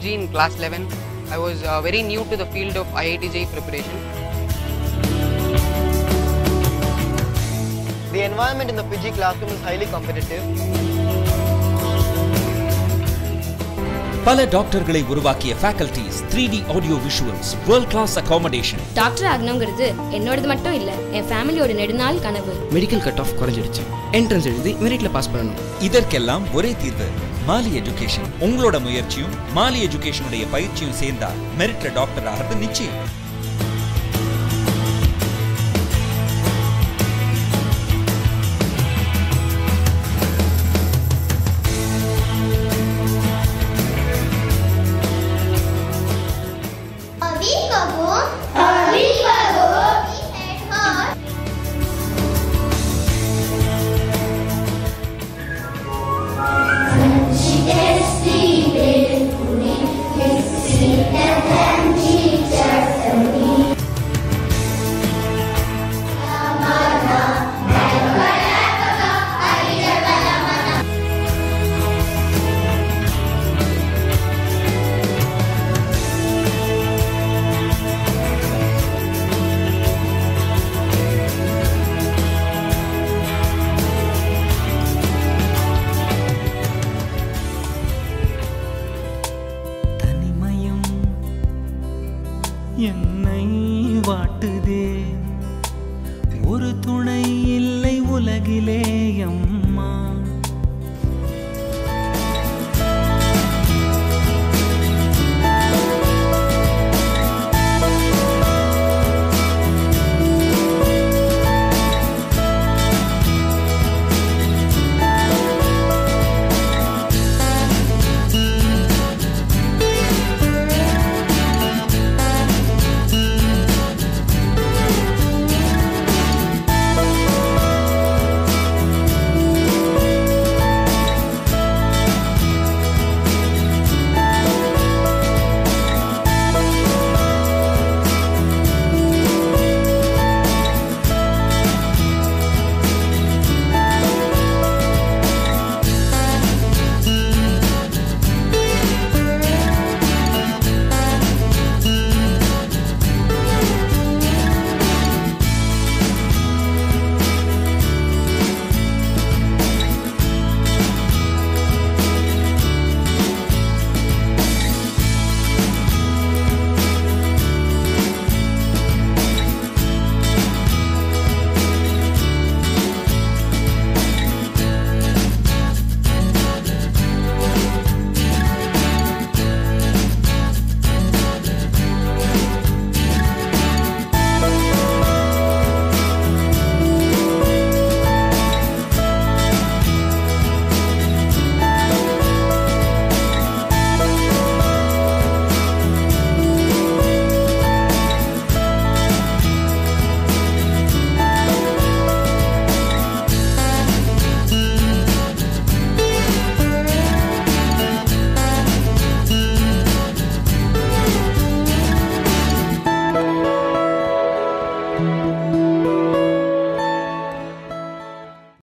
PG in class 11. I was very new to the field of IIT JEE preparation. The environment in the PG classroom is highly competitive. பல டாக்டர்களை உருவாக்கிய faculties, 3D audio visuals, world class accommodation. Doctor ஆகணுங்கிறது என்னோடது மட்டும் இல்ல, என் ஃபேமிலியோட நெடுநாள் கனவு. மெடிக்கல் கட் ஆஃப் குறைஞ்சிடுச்சு, என்ட்ரன்ஸ் எழுதி மெரிட்ல பாஸ் பண்ணணும். இதற்கெல்லாம் ஒரே தீர்வு, மாலி எஜுகேஷன். உங்களோட முயற்சியும் மாலி எஜுகேஷனுடைய பயிற்சியும் சேர்ந்தா மெரிட்ல டாக்டர் ஆகிறது நிச்சயம். என்னை வாட்டுதே, ஒரு துணை இல்லை உலகிலே அம்மா.